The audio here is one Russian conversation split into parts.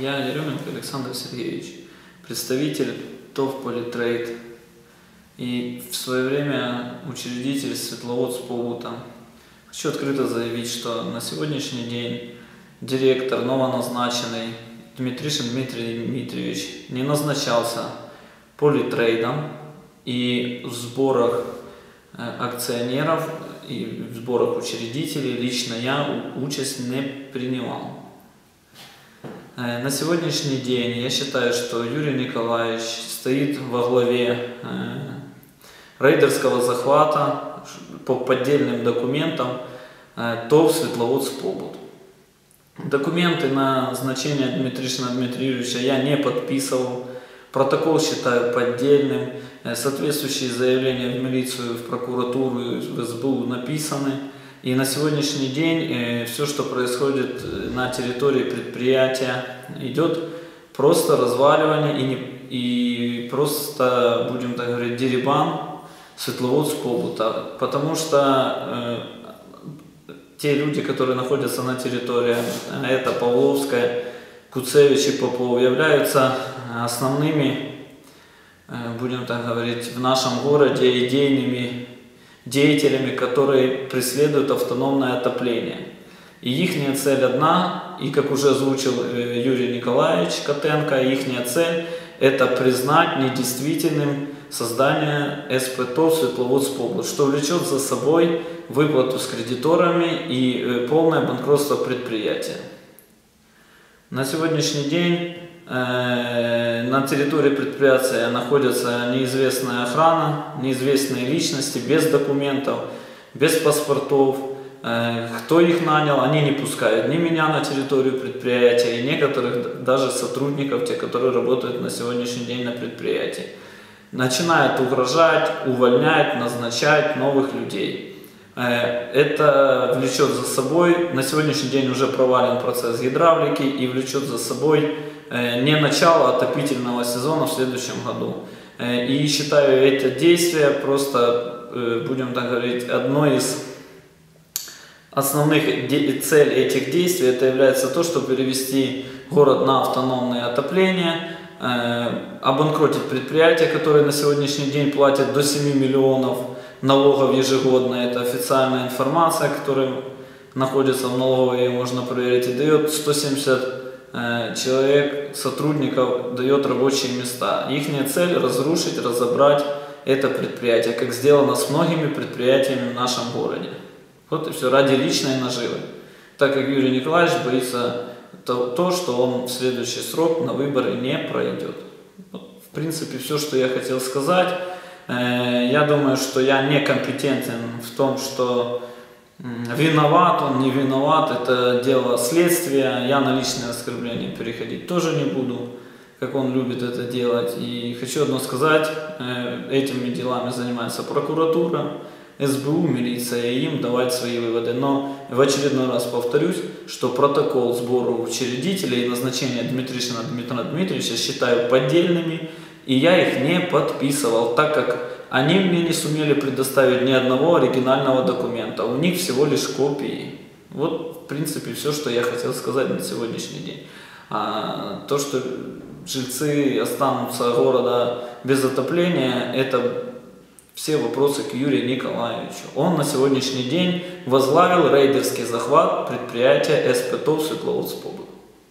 Я Еременко Александр Сергеевич, представитель ТОВ Политрейд и в свое время учредитель Светловодск Побута. Хочу открыто заявить, что на сегодняшний день директор новоназначенный Дмитришин Дмитрий Дмитриевич не назначался Политрейдом, и в сборах акционеров и в сборах учредителей лично я участь не принимал. На сегодняшний день я считаю, что Юрий Николаевич стоит во главе рейдерского захвата по поддельным документам ТОВ Светловодск Побут. Документы на назначение Дмитришина Дмитриевича я не подписывал. Протокол считаю поддельным. Соответствующие заявления в милицию, в прокуратуру, в СБУ написаны. И на сегодняшний день все, что происходит на территории предприятия, идет просто разваливание и просто, будем так говорить, дерибан Светловодск Побута. Потому что те люди, которые находятся на территории, это Павловская, Куцевич и Попов, являются основными, будем так говорить, в нашем городе идейными деятелями, которые преследуют автономное отопление. И их цель одна, и как уже озвучил Юрий Николаевич Котенко, их цель – это признать недействительным создание СП ТОВ Светловодск Побут, что влечет за собой выплату с кредиторами и полное банкротство предприятия. На сегодняшний день на территории предприятия находится неизвестная охрана, неизвестные личности, без документов, без паспортов. Кто их нанял, они не пускают ни меня на территорию предприятия, и некоторых даже сотрудников, те, которые работают на сегодняшний день на предприятии. Начинают угрожать, увольнять, назначать новых людей. Это влечет за собой, на сегодняшний день уже провален процесс гидравлики и влечет за собой не начало отопительного сезона в следующем году. И считаю это действие просто, будем так говорить, одной из основных целей этих действий, это является то, чтобы перевести город на автономное отопление, обанкротить предприятия, которые на сегодняшний день платят до 7 миллионов налогов ежегодно. Это официальная информация, которая находится в налоговой, ее можно проверить, и дает 170 человек, сотрудников, дает рабочие места. Их цель – разрушить, разобрать это предприятие, как сделано с многими предприятиями в нашем городе. Вот и все, ради личной наживы. Так как Юрий Николаевич боится то, что он в следующий срок на выборы не пройдет. Вот, в принципе, все, что я хотел сказать. Я думаю, что я некомпетентен в том, что виноват он, не виноват, это дело следствия. Я на личные оскорбления переходить тоже не буду, как он любит это делать. И хочу одно сказать, этими делами занимается прокуратура, СБУ, милиция, и им давать свои выводы. Но в очередной раз повторюсь, что протокол сбора учредителей и назначения Дмитришина Дмитрия Дмитриевича считаю поддельными, и я их не подписывал, так как они мне не сумели предоставить ни одного оригинального документа, у них всего лишь копии. Вот, в принципе, все, что я хотел сказать на сегодняшний день. То, что жильцы останутся города без отопления, это все вопросы к Юрию Николаевичу. Он на сегодняшний день возглавил рейдерский захват предприятия СП ТОВ Светловодск Побут.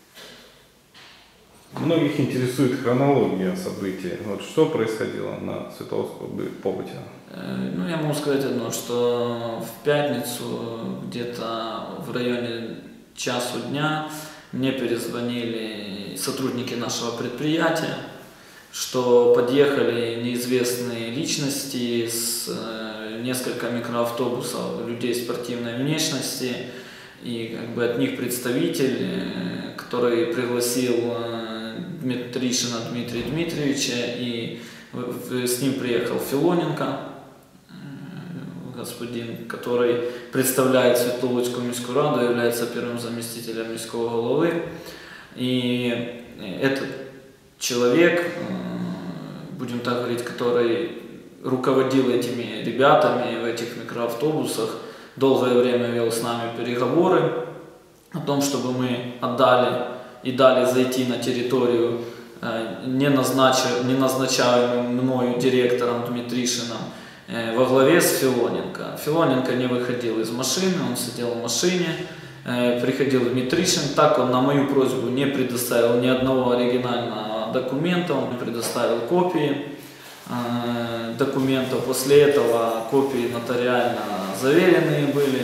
Многих интересует хронология событий. Вот что происходило на Светловодском Побуте? Ну, я могу сказать одно, что в пятницу, где-то в районе часу дня, мне перезвонили сотрудники нашего предприятия, что подъехали неизвестные личности с несколько микроавтобусов людей спортивной внешности, и как бы от них представитель, который пригласил Дмитришина Дмитрия Дмитриевича, и с ним приехал Филоненко, господин, который представляет Светловодскую міську раду, является первым заместителем міського головы. И этот человек, будем так говорить, который руководил этими ребятами в этих микроавтобусах, долгое время вел с нами переговоры о том, чтобы мы отдали и дали зайти на территорию не назначаемым мною директором Дмитришиным во главе с Филоненко. Филоненко не выходил из машины, он сидел в машине, приходил Дмитришин, так он на мою просьбу не предоставил ни одного оригинального документа, он предоставил копии документов, после этого копии нотариально заверенные были.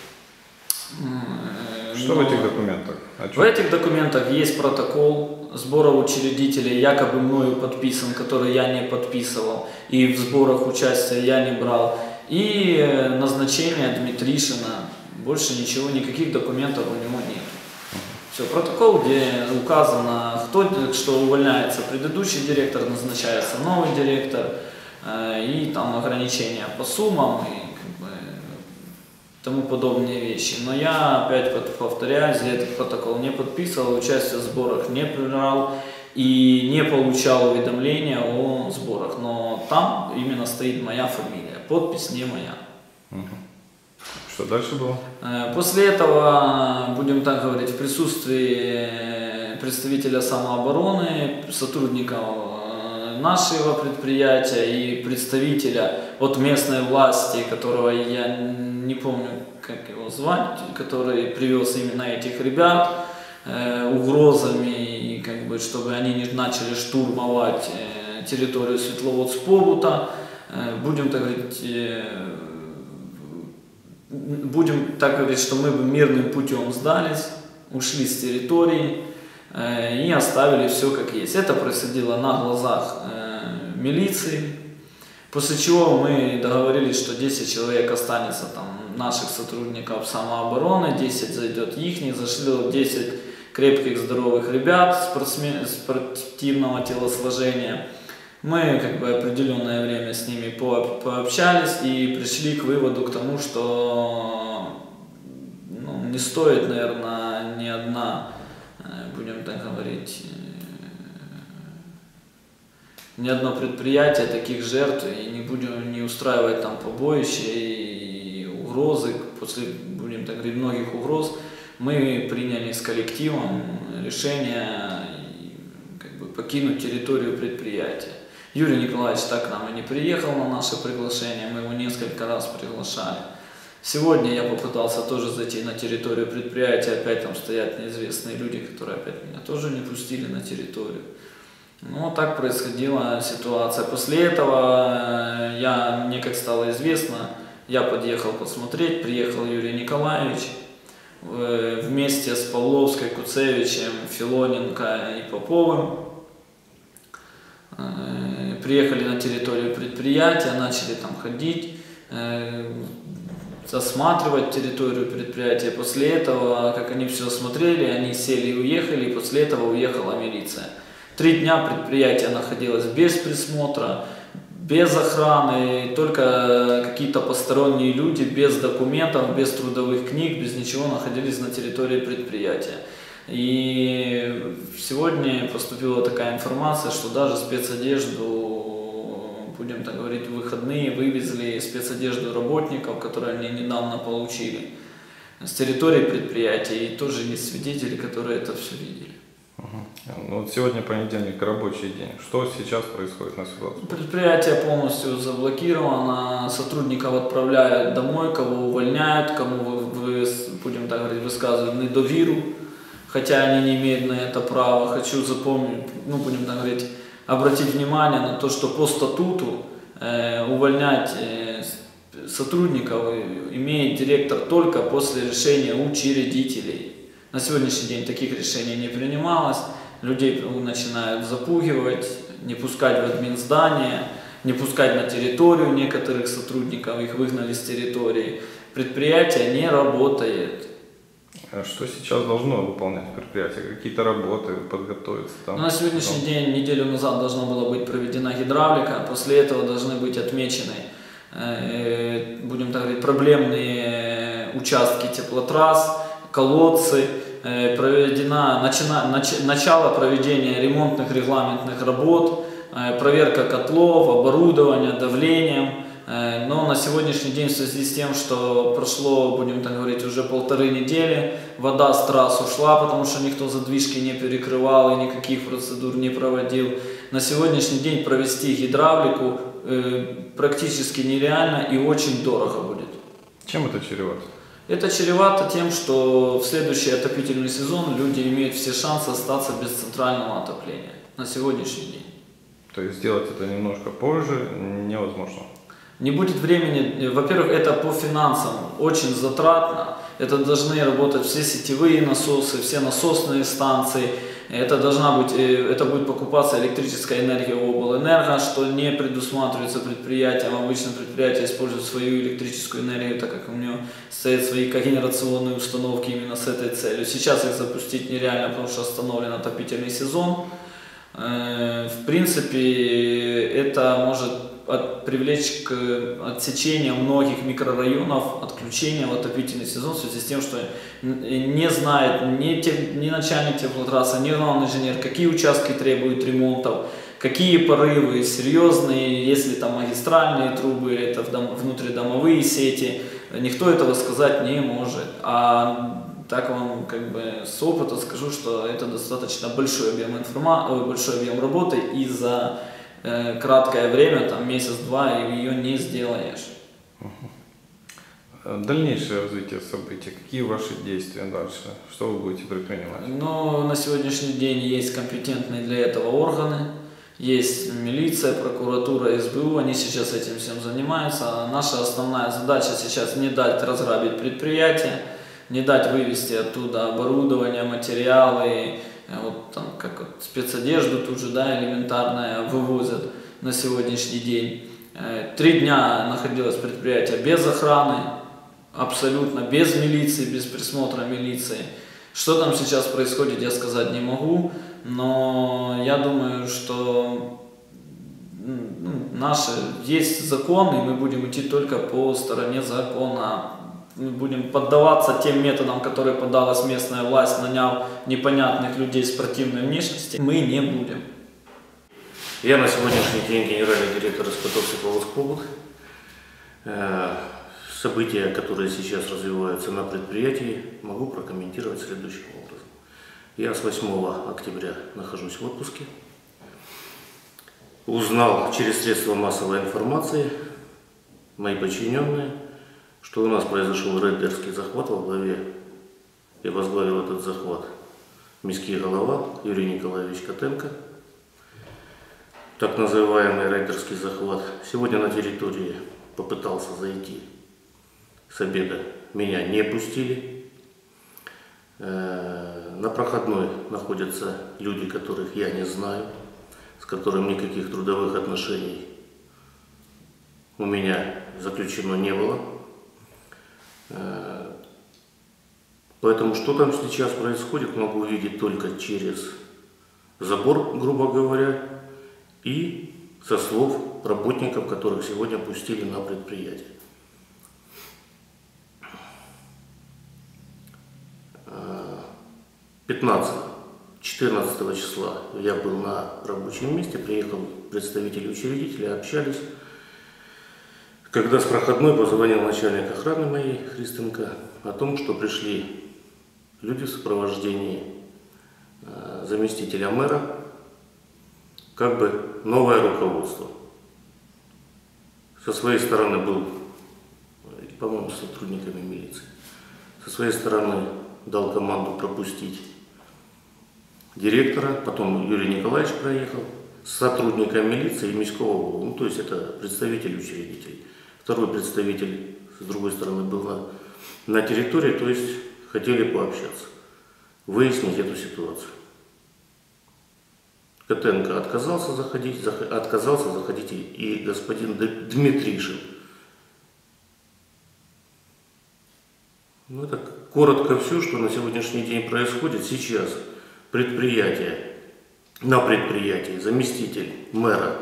Что в этих документах? В этих документах есть протокол сбора учредителей, якобы мною подписан, который я не подписывал, и в сборах участия я не брал, и назначение Дмитришина. Больше ничего, никаких документов у него нет. Все, протокол, где указано, что увольняется предыдущий директор, назначается новый директор, и там ограничения по суммам и тому подобные вещи. Но я опять повторяюсь, я этот протокол не подписывал, участие в сборах не принимал и не получал уведомления о сборах. Но там именно стоит моя фамилия, подпись не моя. Что дальше было? После этого, будем так говорить, в присутствии представителя самообороны, сотрудников нашего предприятия и представителя от местной власти, которого я не помню, как его звать, который привез именно этих ребят угрозами, и чтобы они не начали штурмовать территорию Светловодск-Побута. Будем так говорить, что мы бы мирным путем сдались, ушли с территории и оставили все как есть. Это происходило на глазах милиции, после чего мы договорились, что 10 человек останется там наших сотрудников самообороны, 10 зайдет ихних, зашло 10 крепких здоровых ребят спортивного телосложения. Мы определенное время с ними пообщались и пришли к выводу, к тому, что не стоит, наверное, ни одна, будем так говорить, ни одно предприятие таких жертв, и не будем не устраивать там побоища и угрозы. После, будем так говорить, многих угроз мы приняли с коллективом решение покинуть территорию предприятия. Юрий Николаевич так к нам и не приехал на наше приглашение, мы его несколько раз приглашали. Сегодня я попытался тоже зайти на территорию предприятия, опять там стоят неизвестные люди, которые опять меня тоже не пустили на территорию. Ну, так происходила ситуация. После этого мне, как стало известно, я подъехал посмотреть, приехал Юрий Николаевич, вместе с Павловской, Куцевичем, Филоненко и Поповым. Приехали на территорию предприятия, начали там ходить, осматривать территорию предприятия. После этого, как они все осмотрели, они сели и уехали, и после этого уехала милиция. 3 дня предприятие находилось без присмотра, без охраны, только какие-то посторонние люди, без документов, без трудовых книг, без ничего находились на территории предприятия. И сегодня поступила такая информация, что даже спецодежду, будем так говорить, в выходные вывезли спецодежду работников, которые они недавно получили с территории предприятия, и тоже есть свидетели, которые это все видели. Ну, вот сегодня понедельник, рабочий день. Что сейчас происходит на Светловодске? Предприятие полностью заблокировано, сотрудников отправляют домой, кого увольняют, кому будем так говорить, высказывают недоверу, хотя они не имеют на это права. Хочу запомнить, будем так говорить, обратить внимание на то, что по статуту увольнять сотрудников имеет директор только после решения учредителей. На сегодняшний день таких решений не принималось, людей начинают запугивать, не пускать в админздание, не пускать на территорию некоторых сотрудников, их выгнали с территории. Предприятие не работает. А что сейчас должно выполнять предприятие? Какие-то работы подготовиться? На сегодняшний день, неделю назад, должна была быть проведена гидравлика, после этого должны быть отмечены, будем так говорить, проблемные участки теплотрасс, колодцы, начало проведения ремонтных регламентных работ, проверка котлов, оборудования, давлением, Но на сегодняшний день в связи с тем, что прошло, будем так говорить, уже 1,5 недели, вода с трасс ушла, потому что никто задвижки не перекрывал и никаких процедур не проводил. На сегодняшний день провести гидравлику практически нереально и очень дорого будет. Чем это чревато? Это чревато тем, что в следующий отопительный сезон люди имеют все шансы остаться без центрального отопления на сегодняшний день. То есть сделать это немножко позже невозможно? Не будет времени, во-первых, это по финансам очень затратно, это должны работать все сетевые насосы, все насосные станции, это будет покупаться электрическая энергия у облэнерго, что не предусматривается предприятием. Обычно предприятие использует свою электрическую энергию, так как у него стоят свои когенерационные установки именно с этой целью. Сейчас их запустить нереально, потому что остановлен отопительный сезон. В принципе, это может привлечь к отсечению многих микрорайонов, отключения в отопительный сезон в связи с тем, что не знает ни начальник теплотрассы, ни главный инженер, какие участки требуют ремонтов, какие порывы серьезные, если там магистральные трубы, это внутридомовые сети, никто этого сказать не может. А так вам с опыта скажу, что это достаточно большой объем работы, и за краткое время, там месяц-два, ее не сделаешь. Дальнейшее развитие событий, какие ваши действия дальше, что вы будете предпринимать? Ну, на сегодняшний день есть компетентные для этого органы, есть милиция, прокуратура, СБУ, они сейчас этим всем занимаются. Наша основная задача сейчас не дать разграбить предприятие, не дать вывести оттуда оборудование, материалы, спецодежду тут же, элементарное вывозят на сегодняшний день. 3 дня находилось предприятие без охраны, абсолютно без милиции, без присмотра милиции. Что там сейчас происходит, я сказать не могу, но я думаю, что есть закон, и мы будем идти только по стороне закона. Мы будем поддаваться тем методам, которые подалась местная власть, наняв непонятных людей с противной внешностью. Мы не будем. Я на сегодняшний день генеральный директор СПТОВ «Светловодск-Побут». События, которые сейчас развиваются на предприятии, могу прокомментировать следующим образом. Я с 8 октября нахожусь в отпуске. Узнал через средства массовой информации, мои подчиненные, что у нас произошел рейдерский захват во главе, я возглавил этот захват, міський голова Юрий Николаевич Котенко. Так называемый рейдерский захват. Сегодня на территории попытался зайти с обеда, меня не пустили. На проходной находятся люди, которых я не знаю, с которыми никаких трудовых отношений у меня заключено не было. Поэтому что там сейчас происходит, могу увидеть только через забор, грубо говоря, и со слов работников, которых сегодня пустили на предприятие. 14 числа я был на рабочем месте, приехал представители учредителя, общались. Когда с проходной позвонил начальник охраны моей, Христенко, о том, что пришли люди в сопровождении заместителя мэра, новое руководство. Со своей стороны был, по-моему, с сотрудниками милиции, со своей стороны дал команду пропустить директора, потом Юрий Николаевич проехал, с сотрудником милиции и міського голову, то есть это представитель учредителей. Второй представитель, с другой стороны, был на территории, то есть хотели пообщаться, выяснить эту ситуацию. Котенко отказался заходить и господин Дмитришин. Это коротко все, что на сегодняшний день происходит. Сейчас на предприятии заместитель мэра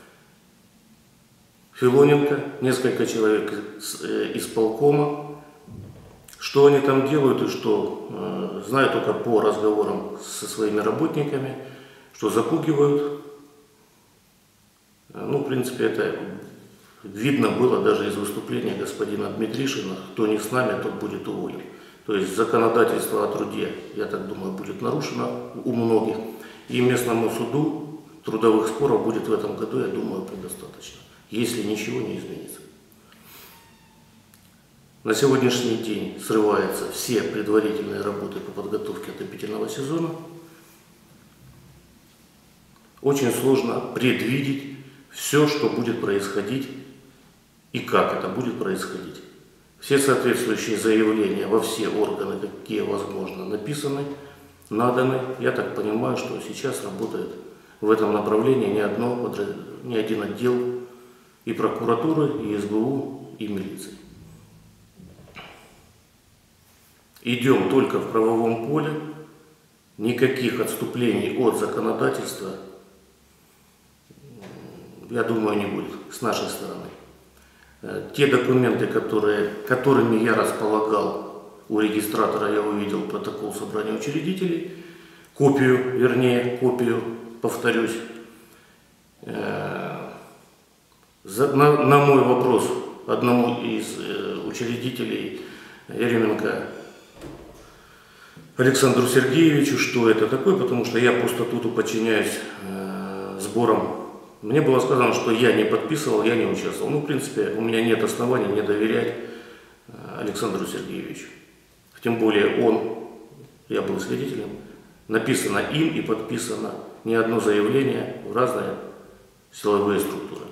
Филоненко, несколько человек из полкома. Что они там делают и что, знаю только по разговорам со своими работниками, что запугивают. В принципе, это видно было даже из выступления господина Дмитришина, кто не с нами, тот будет уволен. То есть законодательство о труде, я так думаю, будет нарушено у многих. И местному суду трудовых споров будет в этом году, я думаю, предостаточно, если ничего не изменится. На сегодняшний день срываются все предварительные работы по подготовке отопительного сезона. Очень сложно предвидеть все, что будет происходить и как это будет происходить. Все соответствующие заявления во все органы, какие возможно, написаны, наданы. Я так понимаю, что сейчас работает в этом направлении ни один отдел и прокуратуры, и СБУ, и милиции. Идем только в правовом поле, никаких отступлений от законодательства, я думаю, не будет с нашей стороны. Те документы, которыми я располагал у регистратора, я увидел протокол собрания учредителей, копию, повторюсь. На мой вопрос одному из учредителей Еременко Александру Сергеевичу, что это такое, потому что я по статуту подчиняюсь сборам. Мне было сказано, что я не подписывал, я не участвовал. Ну, в принципе, у меня нет оснований не доверять Александру Сергеевичу. Тем более я был свидетелем, написано им и подписано не одно заявление в разные силовые структуры.